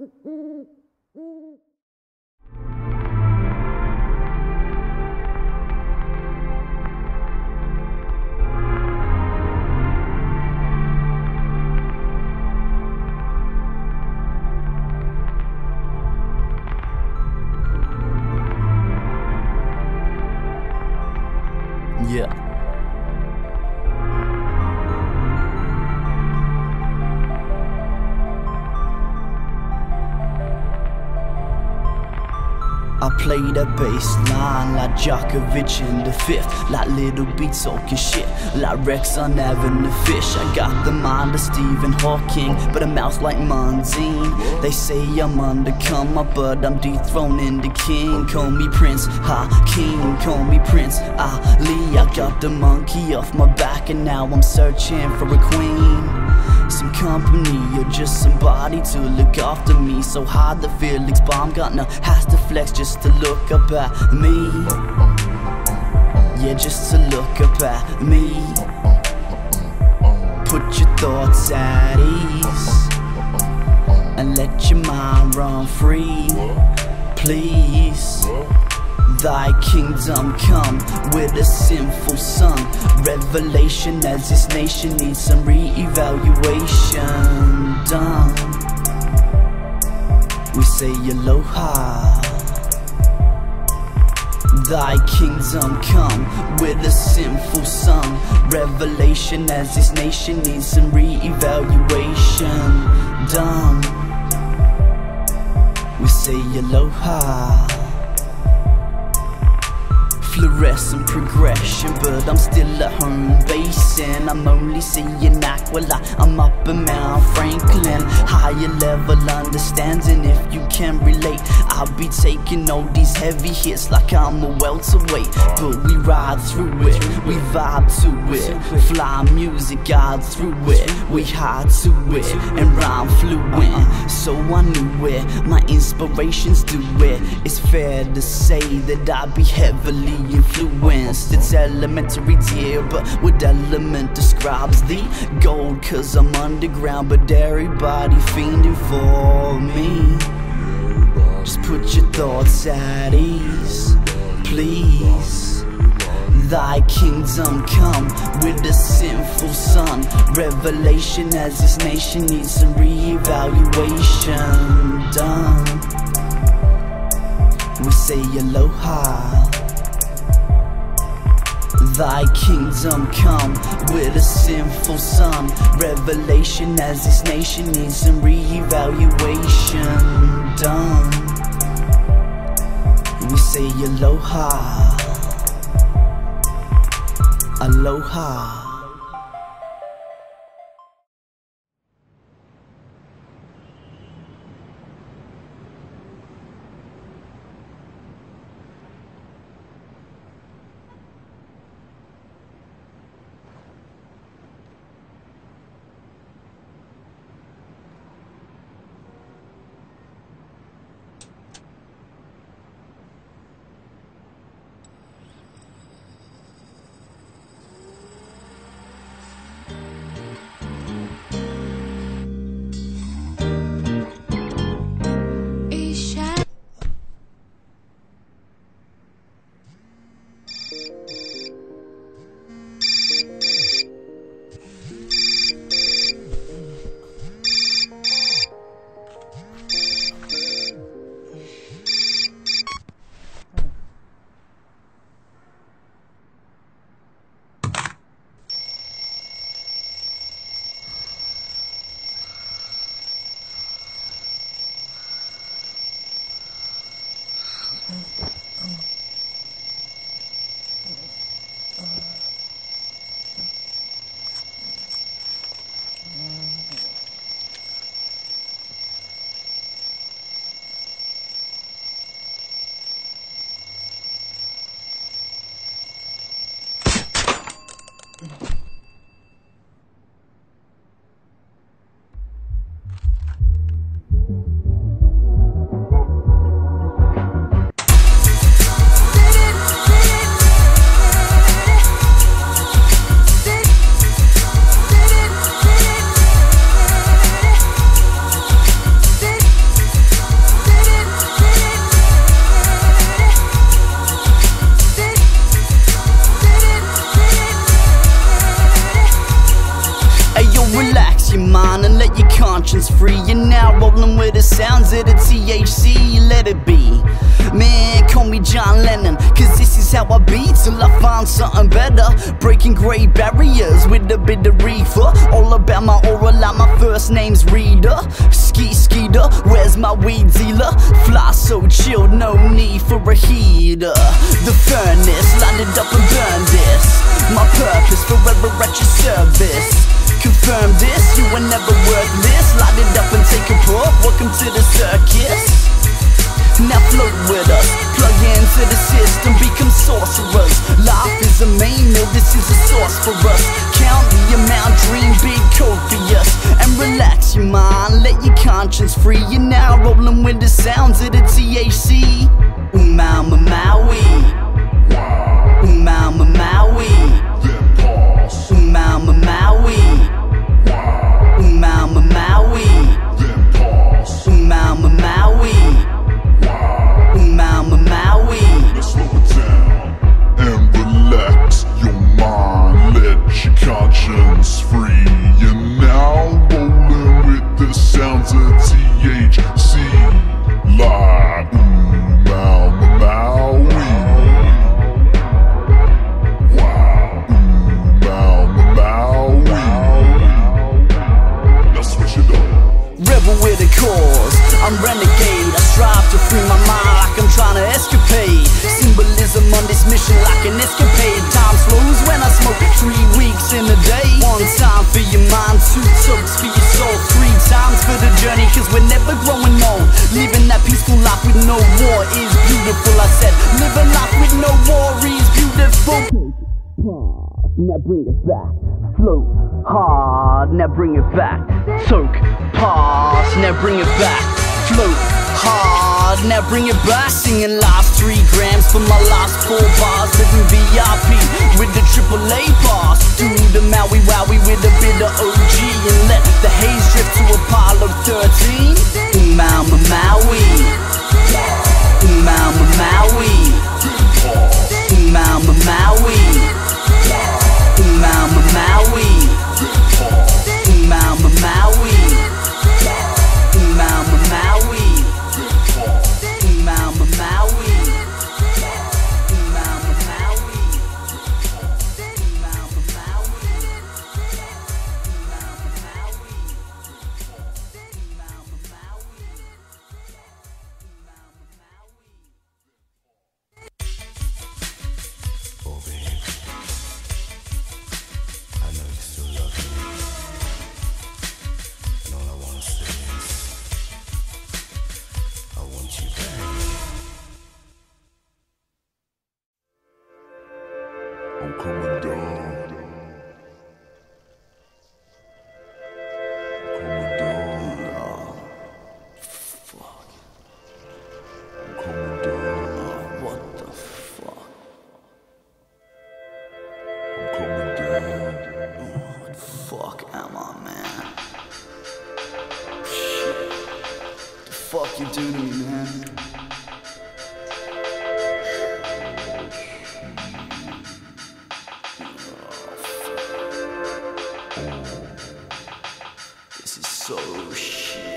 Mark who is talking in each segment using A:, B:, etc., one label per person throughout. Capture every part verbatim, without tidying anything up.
A: Yeah. I play that bass line like Djokovic in the fifth, like little beats talking shit, like Rex on Avenue Fish. I got the mind of Stephen Hawking, but a mouth like Mundine. They say I'm undercover, but I'm dethroning the king. Call me Prince Hakeem, call me Prince Ali. I got the monkey off my back and now I'm searching for a queen. Some company or just somebody to look after me. So hard the Felix bomb got no has to flex just to look up at me. Yeah, just to look up at me. Put your thoughts at ease and let your mind run free, please. Thy kingdom come with a sinful son. Revelation as this nation needs some re-evaluation done. We say aloha. Thy kingdom come with a sinful son. Revelation as this nation needs some re-evaluation done. We say aloha. Fluorescent progression, but I'm still at home base, and I'm only seeing Aquila. I'm up in Mount Franklin. Higher level understanding, if you can relate. I'll be taking all these heavy hits like I'm a welterweight, but we ride through it, we vibe to it. Fly music guide through it, we hide to it, and rhyme fluent. So I knew it, my inspirations do it. It's fair to say that I be heavily influenced. It's elementary dear, but what element describes the gold? Cause I'm underground, but everybody fiending for me. Just put your thoughts at ease, please. Thy kingdom come with a sinful son. Revelation as this nation needs some re-evaluation done. We say aloha. Thy kingdom come with a sinful son. Revelation as this nation needs some re-evaluation done. We say aloha. Aloha. let your conscience free. You're now rolling with the sounds of the T H C. Let it be. Man, call me John Lennon, cause this is how I be till I find something better. Breaking great barriers with a bit of reefer. All about my aura like my first name's Reader. Ski Skeeter, where's my weed dealer? Fly so chill, no need for a heater. The furnace, light it up and burn this. My purpose, forever at your service. Confirm this, you were never worthless. Light it up and take a puff, welcome to the circus. Now float with us, plug into the system, become sorcerers. Life is a main meal, this is a source for us. Count the amount, dream big, copious. And relax your mind, let your conscience free. You're now rolling with the sounds of the T H C. Umama Maui, Umama Maui, Umama Maui, Umama Maui, Umama Maui, Umama Maui.
B: Let's slow it down and relax your mind, let your conscience free. You're now rolling with the sounds of T H C. Live, Umama Maui. Wow, Umama Maui. Now switch it up.
A: Rebel with a cause, I'm renegade. I strive to free my mind like I'm trying to escapade. Symbolism on this mission like an escapade. Time slows when I smoke three weeks in a day. One time for your mind, two tokes for your soul. Three times for the journey, cause we're never growing old. Living that peaceful life with no war is beautiful. I said, living life with no war is beautiful. Now bring it back. Float hard, now bring it back. Toke, pause, now bring it back. Float hard, now bring it back. Singing last three grams for my last four bars. Living V I P with the triple A pass. Do the Maui Wowie with a bit of O G. And let the haze drift to Apollo thirteen. Umama Maui, Umama Maui, Umama Maui, Umama Maui, Umama Maui, Umama Maui, Umama Maui, Umama Maui, Umama Maui,
C: Oh baby, I know you still love me, and all I wanna say is, I want you back.
B: I'm coming down. I'm coming down.
A: Fuck.
B: I'm coming down.
A: What the fuck?
B: I'm coming down.
A: What the fuck am I, man? Shit. The fuck you do to me, man? This is so shit.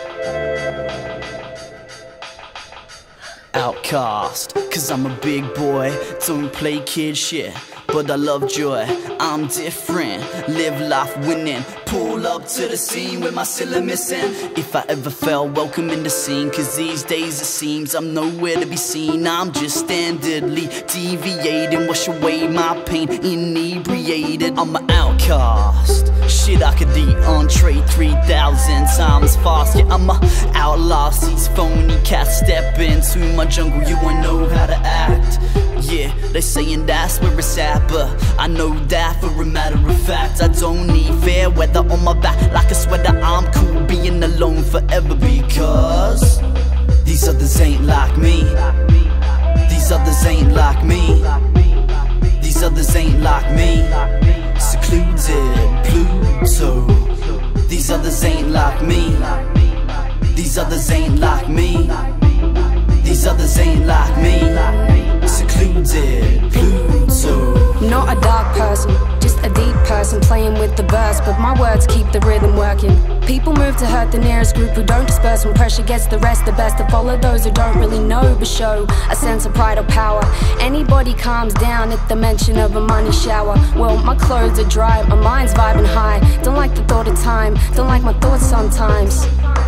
A: Outcast, cause I'm a big boy, don't play kid shit, but I love joy, I'm different, live life winning, pull up to the scene with my cylinder missing. If I ever fell, welcome in the scene, cause these days it seems I'm nowhere to be seen. I'm just standardly deviating, wash away my pain, inebriated. I'm an outcast, shit I could eat entree three thousand times fast. Yeah, I'm a outlaw, these phony cats step into my jungle, you won't know how to act. Yeah, they saying that's where it's at, but I know that for a matter of fact. I don't need fair weather on my back like a sweater. I'm cool being alone forever because these others ain't like me. These others ain't like me. These others ain't like me. Secluded Pluto. These others ain't like me. These others ain't like me. These others ain't like me. Secluded Pluto.
D: Not a dark person, just a deep person playing with the verse, but my words keep the rhythm working. People move to hurt the nearest group who don't disperse when pressure gets the rest. The best to follow those who don't really know but show a sense of pride or power. Anybody calms down at the mention of a money shower. Well, my clothes are dry, my mind's vibing high. Don't like the thought of time, don't like my thoughts sometimes.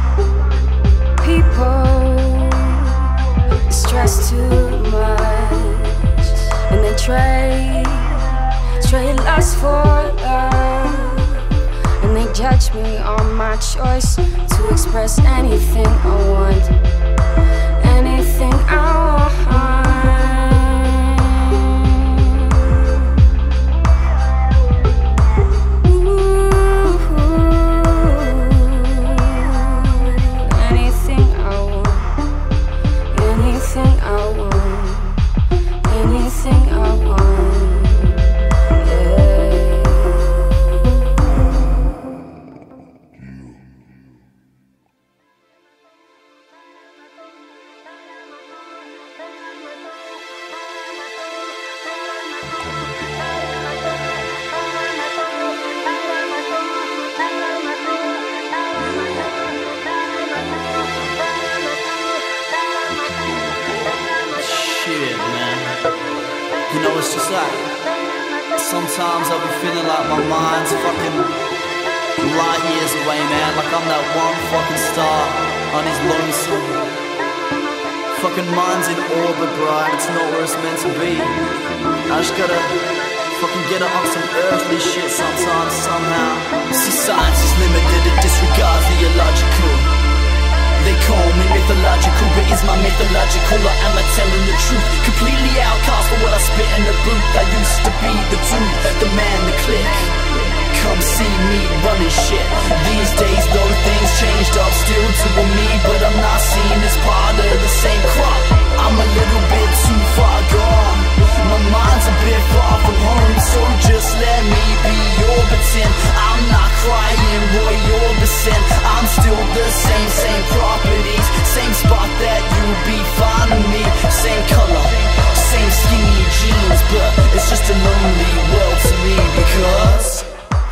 D: People stress too much, and they trade, trade lust for love. And they judge me on my choice to express anything I want, anything I want.
A: You know, it's just like, sometimes I'll be feeling like my mind's fucking light years away, man. Like I'm that one fucking star on his lonesome. Fucking mind's in orbit, bro, and it's not where it's meant to be. I just gotta fucking get it on some earthly shit sometimes, somehow. See, science is limited, it disregards the illogical. They call me mythological, but is my mythological or am I telling the truth? Completely outcast for what I spit in the booth. I used to be the dude, the man, the clique. Come see me running shit. These days though things changed up, still doing me, but I'm not seen as part of the same crop. I'm a little bit too far gone, my mind's a bit far from home, so just let me be orbiting. I'm not crying, Roy Orbison. I'm still the same, same properties, same spot that you'll be finding me. Same color, same skinny jeans, but it's just a lonely world to me because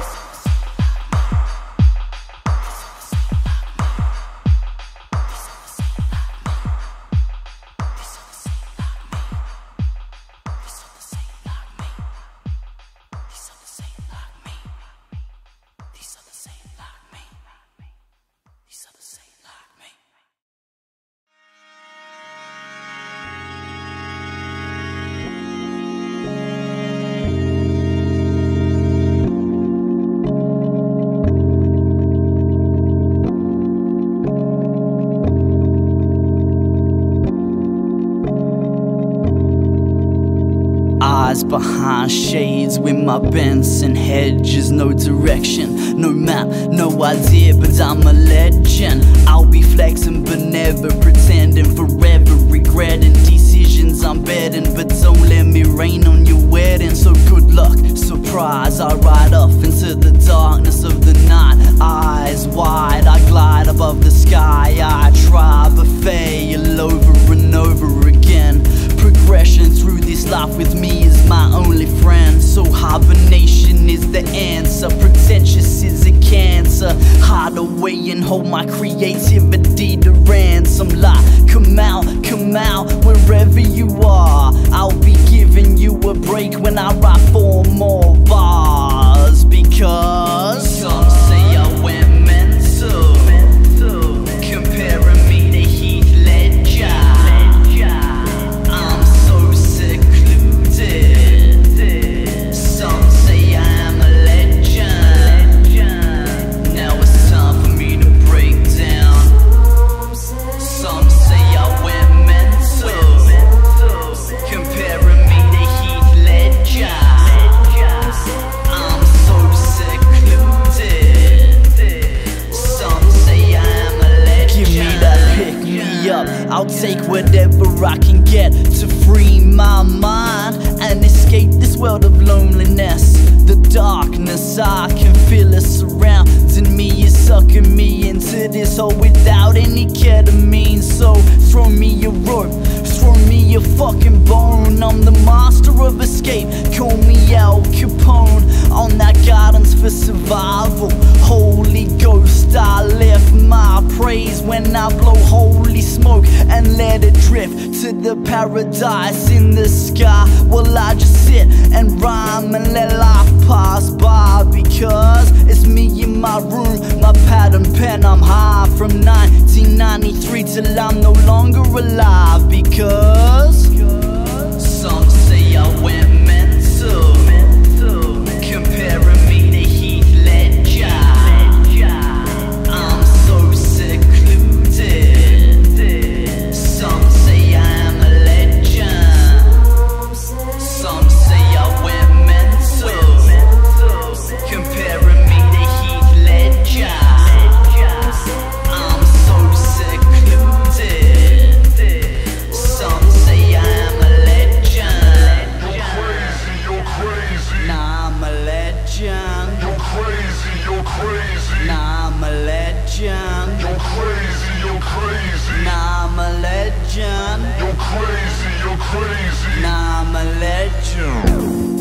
A: eyes behind shades with my Benson hedges. No direction, no map, no idea, but I'm a legend. I'll be flexing but never pretending, forever regretting decisions I'm betting. But don't let me rain on your wedding. So good luck, surprise, I ride off into the darkness of the night. Eyes wide, I glide above the sky. I try but fail over and over again. Progression through this life with me is my only friend. So hibernation is the answer, pretentious is a cancer. Hide away and hold my creativity to ransom. Like, come out, come out, wherever you are. I'll be giving you a break when I write four more bars. Because some say I went mental, comparing me to Heath Ledger. I'm so secluded. Some say I am a legend. Now it's time for me to break down. Some say I went mental, comparing me to Heath Ledger. I'm so secluded. Some say I am a legend. Give me that, pick me up, I'll take whatever I can get to free my mind and escape this world of loneliness. The darkness, I can feel it surrounding me is sucking me into this hole without any ketamine. So throw me a rope, throw me a fucking bone. I'm the master of escape, call me Al Capone. On that guidance for survival, Holy Ghost, I left my praise when I blow holy smoke and let it drift to the paradise in the sky. Well, I just sit and rhyme and let life pass by, because it's me in my room, my pad and pen. I'm high from nineteen ninety-three till I'm no longer alive, because some say I went mental, comparing me to Heath Ledger. I'm so secluded. Some say I am a legend. Some say I went mental, comparing me to Heath Ledger. I'm so secluded. Some say I am a legend.
B: You're crazy, you're crazy.
A: Nah, I'm a legend.
B: You're crazy, you're crazy.
A: Nah, I'm a legend.
B: You're crazy, you're crazy.
A: Nah, I'm a legend.
B: You're crazy, you're crazy.
A: Nah, I'm a legend.